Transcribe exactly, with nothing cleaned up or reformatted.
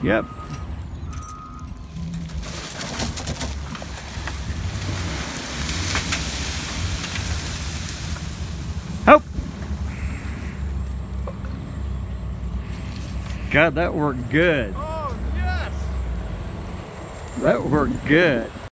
Yep. Oh! God, that worked good. Oh, yes! That worked good.